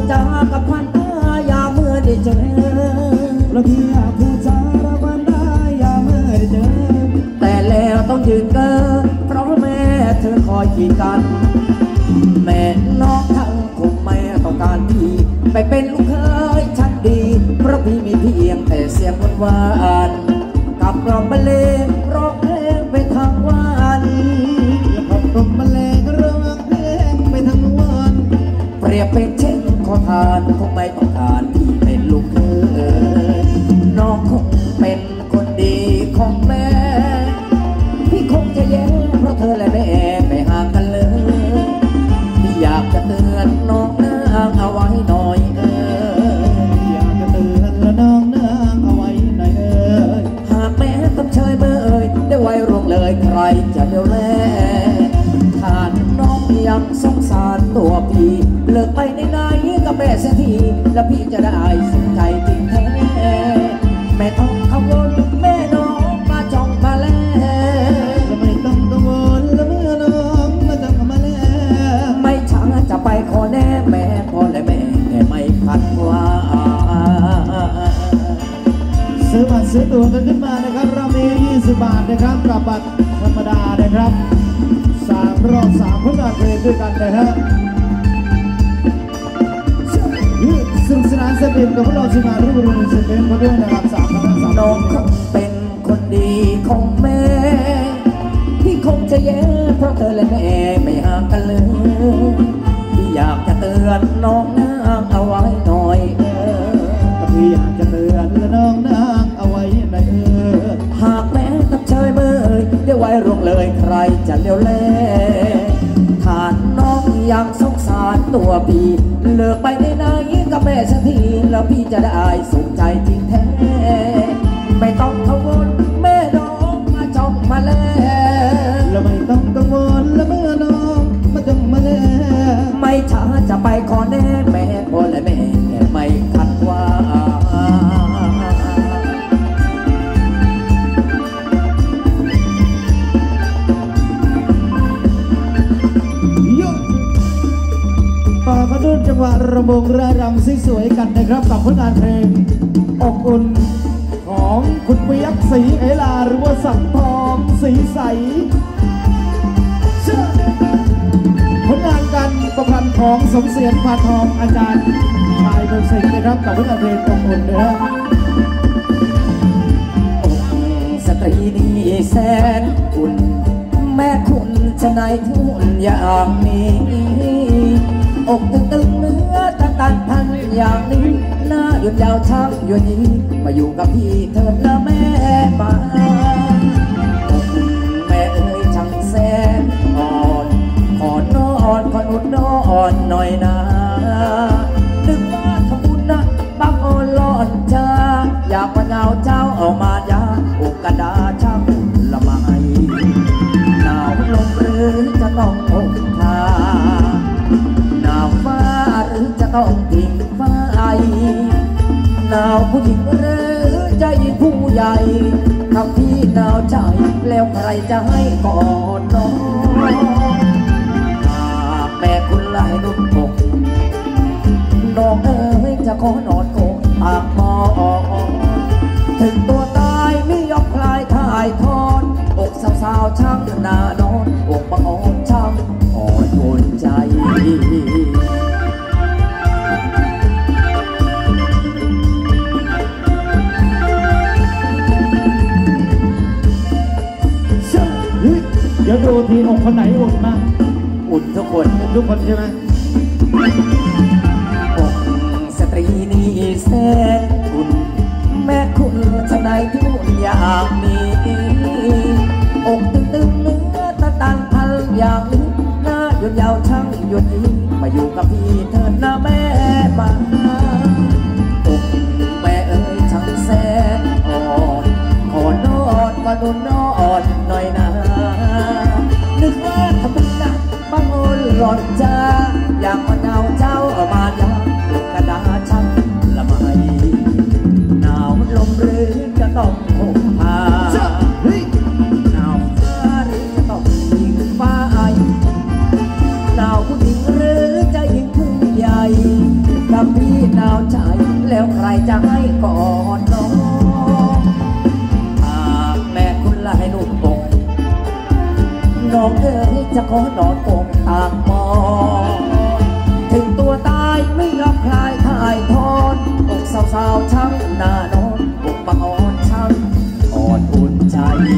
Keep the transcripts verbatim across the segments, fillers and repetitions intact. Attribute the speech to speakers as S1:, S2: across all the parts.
S1: จากับพันตายาเมื่อได้เจอ
S2: แล้วพี่อยากพูดจาระบายได้ยาเมื่อได้เจอ
S1: แต่แล้วต้องยืนเก้อเพราะแม่เธอคอยกีดกันแม่น้องทั้งคงไม่ต้องการพี่ไปเป็นลูกเคยชัดดีเพราะพี่มีเพียงแต่เสียงหวานกับกล่อมบรรเลงร้องเพลงไปทั้งวัน
S2: กับกล่อมบรรเลงร้องเพลงไปทั้งวัน
S1: เปรียบเป็นเช่นขอทานคงไม่ต้องการพี่เป็นลูกเคยน้องคงเป็นคนดีของแม่พี่คงจะแย่เพราะเธอและแม่ไม่ห่างกันเลยพี่อยากจะเตือนน้องนางเอาไว้หน่อยเอ
S2: ออยากจะเตือนและน้องนางเอาไว้หน่อยเออ
S1: หากแม่ต้องเชยเมื่อเอ่ยได้ไว้ร่วงเลยใครจะเดียวแลถ้าน้องยังสงสารตัวพี่เลิกไปในไหนกับแม่เสียทีแล้วพี่จะได้สุขใจจริงแท้แม่ต้องกังวลแม่น้องมาจ้องมาแล
S2: และไม่ต้องกังวลและเมื่อน้องมาจ้องมาแล
S1: ไม่ช้าจะไปขอแน่แม่พ่อและแม่แค่ไม่ขัดว่า
S2: ซื้อบัตรซื้อตั๋วกันขึ้นมานะครับเรามียี่สิบบาทนะครับกับบัตรธรรมดานะครับสามรอบสามผลงานเพลงด้วยกันนะฮะสนุกสนานสนุกกับพวกเราทีมงานรุ่งเรืองเซเว่นมาด้วยนะครับสามคณะสาม
S1: น้องคงเป็นคนดีของแม่ที่คงจะแย่เพราะเธอและแม่ไม่ห่างกันเลยที่อยากจะเตือนน้องนางเอาไว้หน่อยเอ
S2: อที่อยากจะเตือนและน้องนางเอาไว้หน่อยเออ
S1: หากแม่ต้องเชยเมื่อยได้ไว้ร่วงเลยใครจะเลี้ยวแลถ้าน้องยังสงสารตัวพี่เลิกไปในไหนกับแม่สักทีแล้วพี่จะได้สุขใจจริงแท้ไม่ต้องกังวลแม่น้องมาจ้องมาแล
S2: แล้วไม่ต้องกังวลและเมื่อน้องมาจ้องมาแล
S1: ไม่ช้าจะไปขอแน่แม่พ่อและแม่แค่ไม่ขัดว่า
S2: ป่ากระดุนจังหวะระบงระรำสวยๆกันนะครับกับผลงานเพลงอบอุ่นของคุณเปียกศรีเอลาหรือว่าสังทองสีใสผลงานการประพันธ์ของสมเสียรพานทองอาจารย์ชายเมืองสิงห์นะครับกับผลงานเพลงอบอุ่นนะครับ
S1: สตรีนี่แสนอุ่นแม่คุณจะไหนทุนอย่างนี้อกตึงตึงเนื้อตันตันพันอย่างนี้หน้าหยุดยาวช่างหยุดนี้มาอยู่กับพี่เถิดนะแม่มาแม่เอ๋ยช่างแสนอ่อนขอนอนขอนุดนอนหน่อยนะนึกว่าทำบุญนะบางอ่อนหลอนจ้าอยากมาเงาเจ้าออกมายาอกกระดาช่างละไมหนาวลมหรือจะต้องอกทาหนาวฟ้าหรือจะต้องทิ้งไฟหนาวผู้หญิงหรือจะยิ่งผู้ใหญ่ทำพี่หนาวใจแล้วใครจะให้ก่อนน้องแม่คุณไล่นุ่มอกน้องเอ๋ยจะขอนอนโกงปากมองถึงตัวตายไม่ยอมคลายถ่ายทอดอกสาวๆช่างหน้านอนอกบังอ่อนช่างอ่อนโอนใจ
S2: เดี๋ยวดูทีอกคนไหนอุ่นมาก
S1: อุ่นทุกคน
S2: ทุกคนใช่ไหม
S1: อกสตรีนี่แสนอุ่นแม่คุณจะไหนทุนอย่างนี้อกตึงตึงเนื้อตาตันพันอย่างนี้หน้าหยุดยาวช่างหยุดนี้มาอยู่กับพี่เถิดนะแม่มาอกแม่เอ๋ยช่างแสนอ่อนขอนอนก็นอนนอนหน่อยนะนึกว่าทำบุญนะบางอ่อนหลอนจ้าอยากมาเงาเจ้าออกมายากระดาช่างละไมหนาวลมหรือจะต้องห่มผ้าหนาวฟ้าหรือจะต้องยิงฟ้าหนาวผู้หญิงหรือจะยิงผู้ใหญ่กับอนอนอกตากมองถึงตัวตายไม่ยอมคลายถ่ายทอนอกสาวๆช้ำหน้านอนอกบังอ่อนช้ำอ่อนอุ่นใจ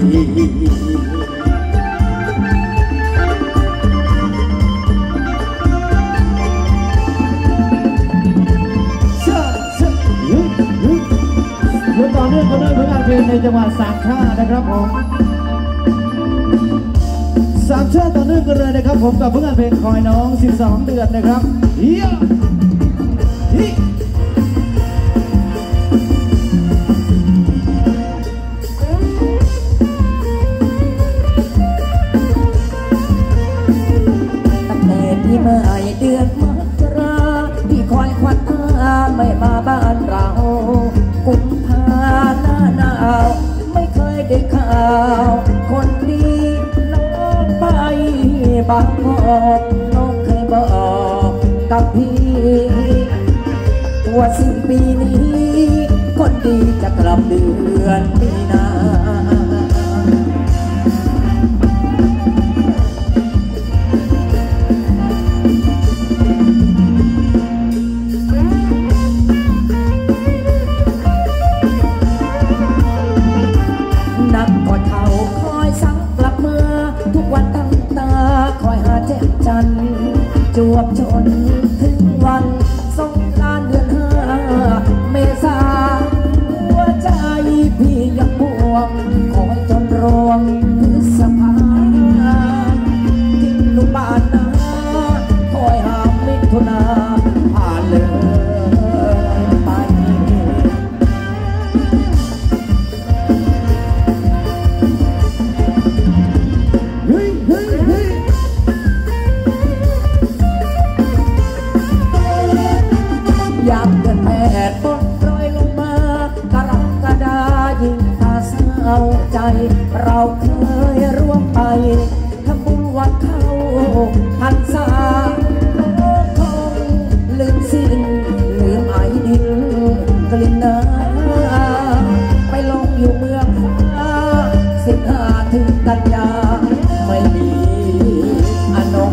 S2: ต่อเนื่องกันด้วยผลงานเพลงในจังหวัดสามชาตินะครับผมสามชาติต่อเนื่องกันเลยนะครับผมกับผลงานเพลงคอยน้องสิบสองเดือนนะครับเฮียฮิ
S1: ตั้งแต่ที่เมื่อไอเดือนมกราพี่คอยควันตาไม่มาบ้านเรากุมภาหน้าหนาวไม่เคยได้ข่าวคนดีน้องไปบางกอกน้องเคยบอกกับพี่ตัวสิ้นปีนี้คนดีจะกลับเดือนมีนานักกอดเขาคอยสังกลับเมื่อทุกวันตั้งตาคอยหาแจ้งจันทร์จวบชนถึงวันสงกรานต์เดือนห้าเมษาหัวใจพี่ยังบวงคอยจนรวงพฤษภาทิ้งลูกบ้านนาคอยหามิถุนาผ่านเลยไปอยากเกิดแผดบนรอยลงมากรกฎายิ่งตาเศร้าใจเราเคยร่วมไปทำบุญวัดเข้าพรรษาโลกคงลืมสิ้นลืมไอดินกลิ่นน้ำไปลงอยู่เมืองฟ้าสิบห้าถึงกันยาไม่มีอนง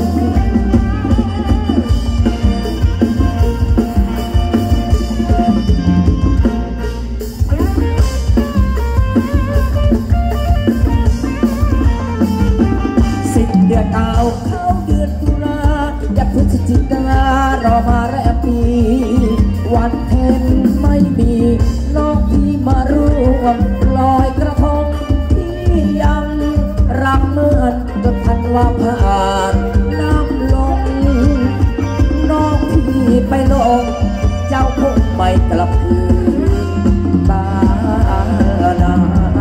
S1: เดือนเก่าเข้าเดือนตุลาอยากพฤศจิการอมาแรมปีวันเพ็ญไม่มีน้องพี่มาร่วมลอยกระทงที่ยังรักเหมือนจนพันว่าผ่านน้ำลงน้องพี่ไปลงเจ้าคงไม่กลับคืนบ้านนา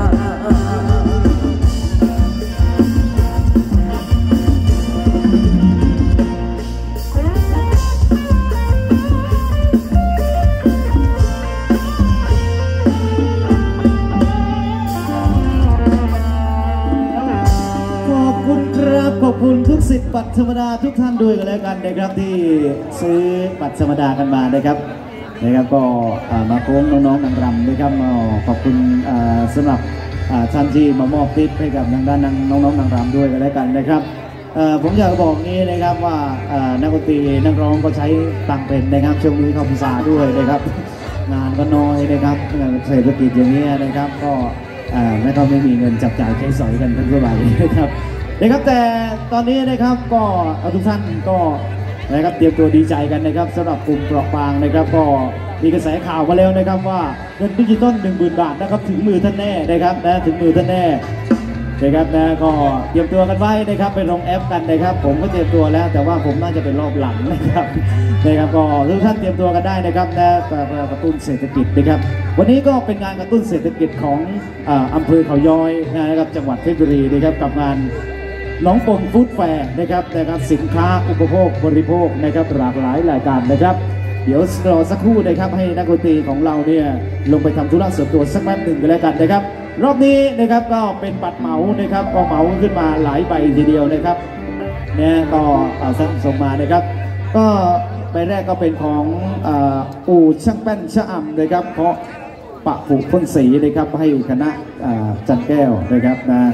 S2: ขอบคุณทุกสิทธิ์บัตรธรรมดาทุกท่านด้วยกันแล้วกันนะครับที่ซื้อบัตรธรรมดากันมานะครับนะครับก็มาโค้งน้องๆนางรำนะครับขอบคุณสำหรับท่านที่มามอบทิปให้กับทางด้านน้องๆนางรำด้วยกันแล้วกันนะครับผมอยากบอกนี้นะครับว่านักดนตรีนักร้องก็ใช้ตังเป็นนะครับช่วงนี้เข้าพรรษาด้วยนะครับงานก็น้อยนะครับเศรษฐกิจอย่างนี้นะครับก็ไม่ต้องไม่มีเงินจับจ่ายใช้สอยกันทั้งเท่าไหร่นะครับนะครับแต่ตอนนี้นะครับก็ทุกท่านก็นะครับเตรียมตัวดีใจกันนะครับสำหรับกลุ่มเปราะบางนะครับก็มีกระแสข่าวมาแล้วนะครับว่าเงินดิจิตอลหนึ่งหมื่นบาทนะครับถึงมือท่านแน่นะครับนะถึงมือท่านแน่นะครับนะก็เตรียมตัวกันไว้นะครับไปลงแอปกันนะครับผมก็เตรียมตัวแล้วแต่ว่าผมน่าจะเป็นรอบหลังนะครับนะครับก็ทุกท่านเตรียมตัวกันได้นะครับนะกระตุ้นเศรษฐกิจนะครับวันนี้ก็เป็นงานกระตุ้นเศรษฐกิจของอำเภอเขาย้อยนะครับจังหวัดเพชรบุรีนะครับกับงานน้องปนฟู้ดแฟร์นะครับนะครับสินค้าอุปโภคบริโภคนะครับหลากหลายรายการนะครับเดี๋ยวรอสักครู่นะครับให้นักดนตรีของเราเนี่ยลงไปทำธุระส่วนตัวสักแป๊บหนึ่งกันแล้วกันนะครับรอบนี้นะครับก็เป็นบัตรเหมานะครับก็เหมาขึ้นมาหลายใบทีเดียวนะครับเนี่ยก็ส่งมานะครับก็ใบแรกก็เป็นของอู่ช่างแป้นชะอำนะครับเพราะปะผูกพ่นสีนะครับให้คณะจันแก้วนะครับนะ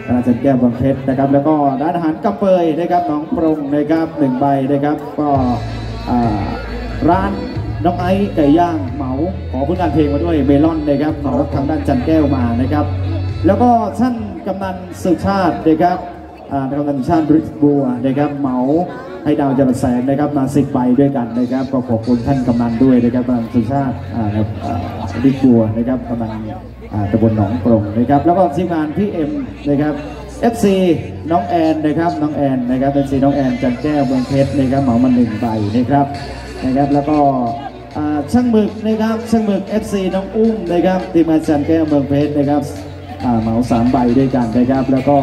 S2: ร้านจันแก้วบางเพชรนะครับแล้วก็ร้านอาหารกะเปยนะครับน้องปรงนะครับหนึ่งใบนะครับก็ร้านน้องไอซ์ไก่ย่างเหมาขอผลงานเพลงมาด้วยเมลอนนะครับเหมาทางด้านจันแก้วมานะครับแล้วก็ท่านกำนันสุชาตินะครับกำนันสุชาติริชบัวนะครับเหมาให้ดาวจรัสแสงนะครับมาสิบใบด้วยกันนะครับก็ขอบคุณท่านกำนันด้วยนะครับกำนันสุชาติริชบัวนะครับกำนันตำบลหนองปรงนะครับแล้วก็ทีมงานพี่เอ็มนะครับ เอฟ ซี น้องแอนนะครับน้องแอนนะครับ เอฟ ซี น้องแอนจันแก้วเมืองเพชรนะครับเหมามาหนึ่งใบนะครับนะครับแล้วก็ช่างหมึกนะครับช่างหมึก เอฟ ซี น้องอุ้มนะครับทีมงานจันแก้วเมืองเพชรนะครับเหมาสามใบด้วยกันนะครับแล้วก็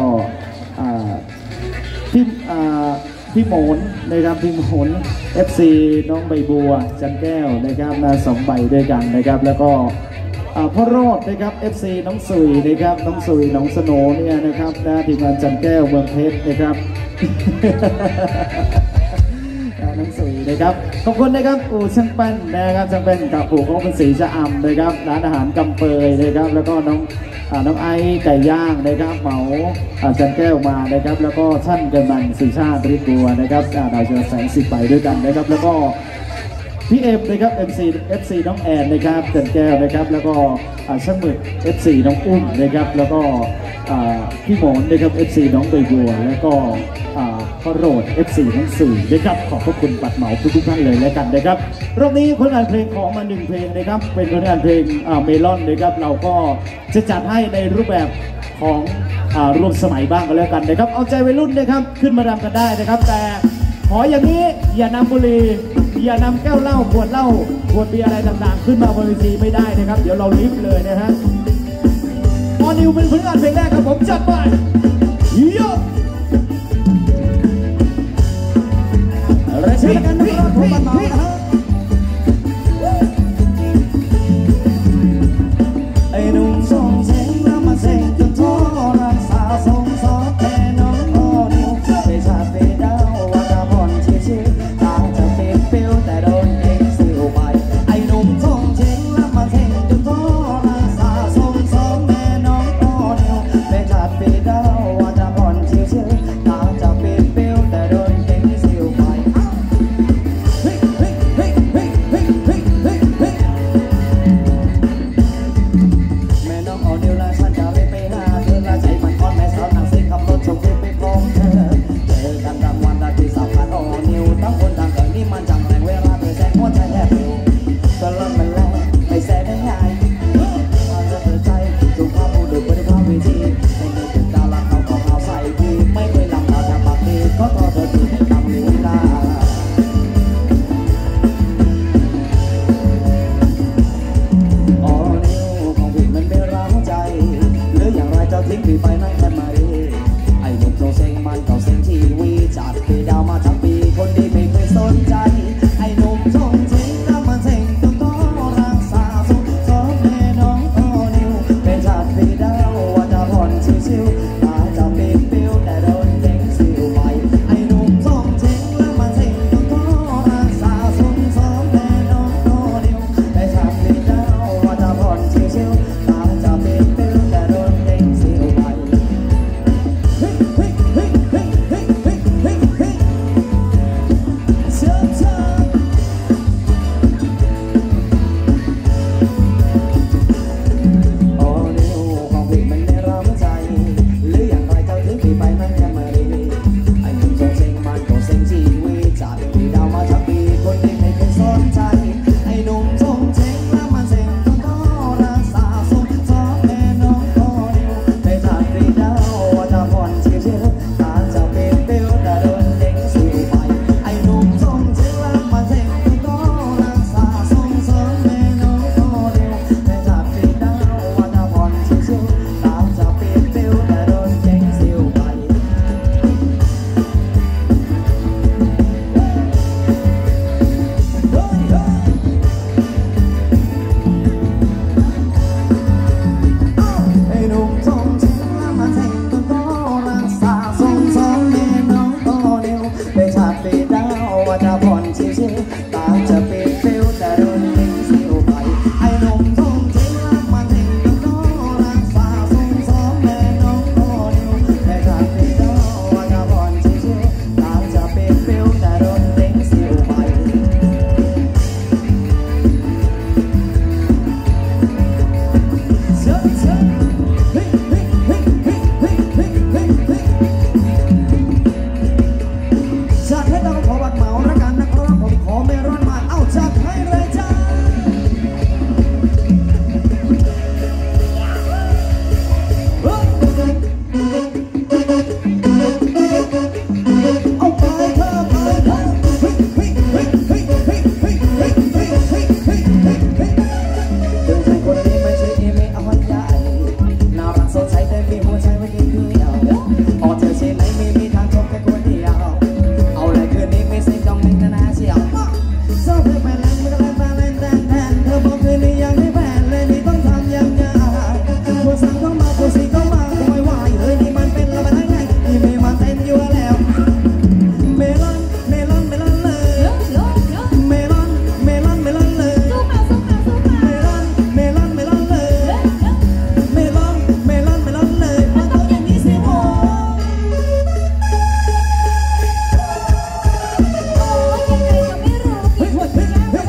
S2: พี่พี่หมนนะครับพี่หมน เอฟ ซี น้องใบบัวจันแก้วนะครับมาสองใบด้วยกันนะครับแล้วก็พ่อโรดนะครับ เอฟ ซี น้องสุยนะครับน้องสุยน้องสโนเนี่ยนะครับนะทีมงานจันแก้วเมืองเพชรนะครับน้องสุยนะครับขอบคุณนะครับอู่ช่างแป้นนะครับช่างแป้นกับอู่ของเป็นสีชะอำนะครับร้านอาหารกำเปยนะครับแล้วก็น้องน้องไอไก่ย่างนะครับเหมาจันแก้วมานะครับแล้วก็ท่านกำนันสุชาติริบัวนะครับดาวเจริญแสงสิบใบด้วยกันนะครับแล้วก็พี่เอ็มนะครับ เอ็ม ซี เอฟ ซี น้องแอนนะครับจันแก้วนะครับแล้วก็ช่างหมึก เอฟ ซี น้องอุ้มนะครับแล้วก็พี่หมอนนะครับ เอฟ ซี น้องใบบัวแล้วก็พ่อโรด เอฟ ซี น้องสื่อนะครับขอบพระคุณปัดเหมาทุกท่านเลยแล้วกันนะครับรอบนี้ผลงานเพลงของมาหนึ่งเพลงนะครับเป็นผลงานเพลงเมลอนนะครับเราก็จะจัดให้ในรูปแบบของรวมสมัยบ้างกันแล้วกันนะครับเอาใจวัยรุ่นนะครับขึ้นมารำกันได้นะครับแต่ขออย่างนี้อย่านำบุหรี่อย่านำแก้วเหล้าขวดเหล้าขวดเบียร์อะไรต่างๆขึ้นมาบนเวทีไม่ได้นะครับเดี๋ยวเราลิฟต์เลยนะฮะออนิวเป็นผลงานเพลงแรกครับผมจัดไปโยเรชิกันนะครับผมบัดเหมานะครับไอ้หนุ่มส่งเสียงน้ำมาเสียงจนท้อรักษาทรงซอแค่น้องออนิวไปชาติไปดาวว่าจะผ่อนชิวๆตาจะเป็นฟิวแต่โดนเองสิวไปไอ้หนุ่มส่งเสียงน้ำมาเสียงจนท้อรักษาทรงซอแม่น้องออนิวไปชาติไปดาวว่าจะผ่อนชิวๆตาจะเป็นฟิวแต่โดนเองสิวไปแม่น้องออนิวและฉันจะไม่ไปหาเธอและใจมันอ่อนแม่สาวนั่งซิ่งขับรถชมคลิปไปพร้อมเธอเจอกันกลางวันราตรีสับขาดออนิวตั้งคนต่างกันนี่มันจังแรงเวลาเธอแซงหัวใจแทบปิวก็เริ่มมันแรงไม่แซงได้ง่ายมาเธอเธอใจถูกพาผู้ดื่มบริภาวิธีไม่เคยถึงดาวรักเขาของเอาใส่ดีไม่เคยลำดาวแทบปากดีก็ต่อเธอถือในคำนี้ได้ทิ้งพี่ไปนั่งกันมาดีไอ้หนุ่มโซเซ็งมันเก่าเซ็งทีวีจากปีดาวมาทั้งปีคนดีไม่เคยสนใจไอ้หนุ่มโซเซ็งแล้วมันเซ็งต้องต้องรักษาสุขสองแม่น้องออนิวเป็นจากปีดาวว่าจะผ่อนชิวๆตาจะปิดปิวแต่โดนเด้งสิวไปไอ้หนุ่มโซเซ็งแล้วมันเซ็งต้องต้องรักษาสุขสองแม่น้องออนิวเป็นจากปีดาวว่าจะผ่อนชิวๆตาจะปิดปิวแต่โดนเด้งสิวชอบเพลงแฟนแลนด์มันก็แลนด์แฟนแลนด์แทนแทนเธอบอกคืนนี้ยังไม่แฟนเลยนี่ต้องทำยังไงปวดสั่งก็มาปวดสีก็มาก็ไม่ไหวเลยนี่มันเป็นระเบิดได้ไงนี่ไม่มาเต้นอยู่แล้วเมลอนเมลอนเมลอนเลยเมลอนเมลอนเมลอนเลยเมลอนเมลอนเมลอนเลยเมลอนเมลอนเมลอนเลยมันต้องอย่างนี้สิโว้เฮ้ยเฮ้ยเฮ้ย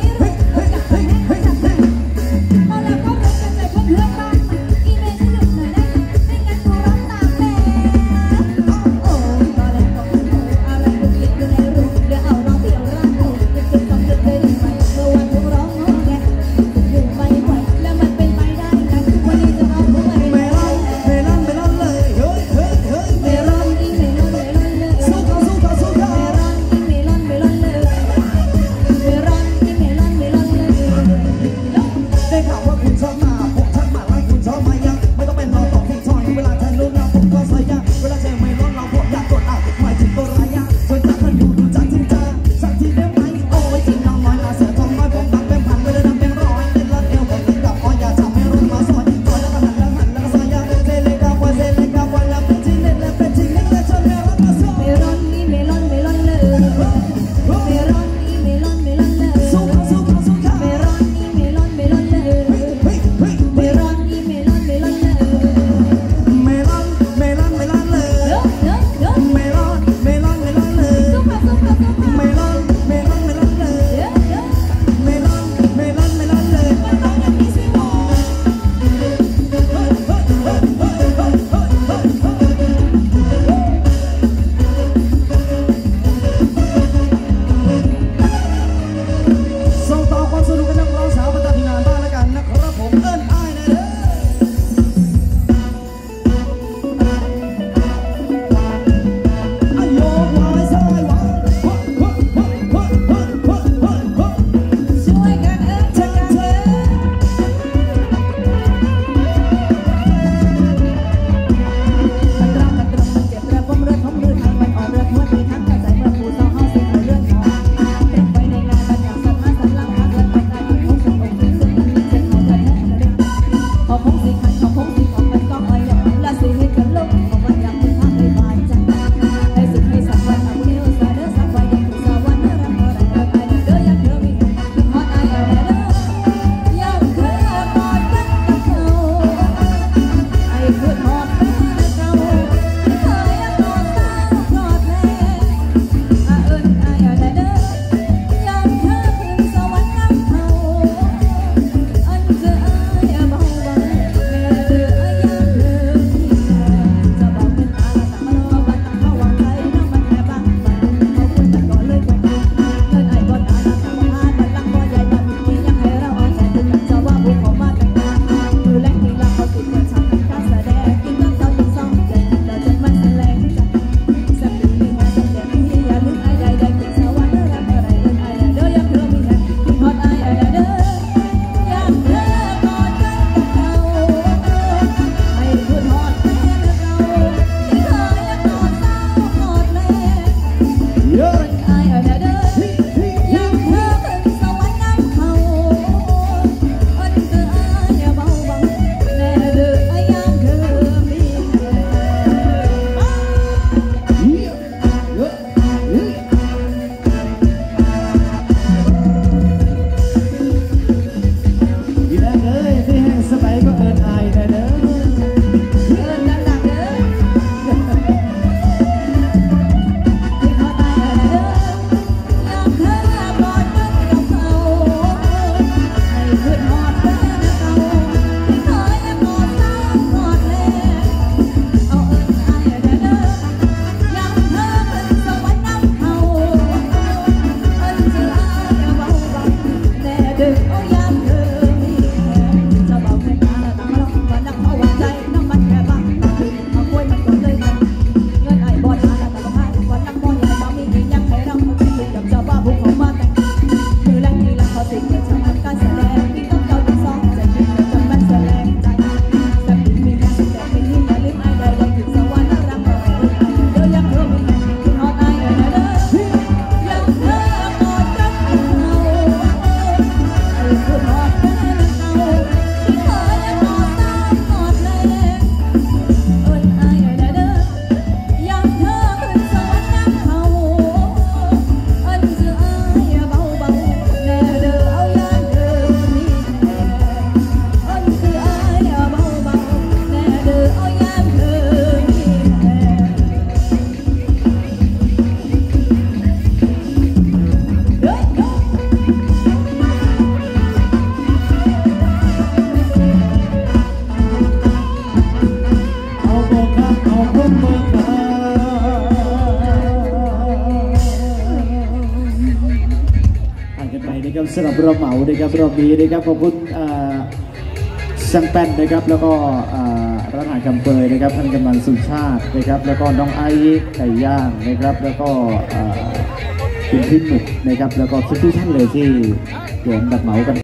S2: กันไปนะครับสำหรับรอบเหมานะครับรอบนี้นะครับขอบคุณช่างแป้นนะครับแล้วก็ร้านอาหารคำเปยนะครับท่านกำนันสุชาตินะครับแล้วก็น้องไอ้ไก่ย่างนะครับแล้วก็คุณพิมพ์นะครับแล้วก็ทุกท่านเลยที่เกี่ยวกับเหมากัน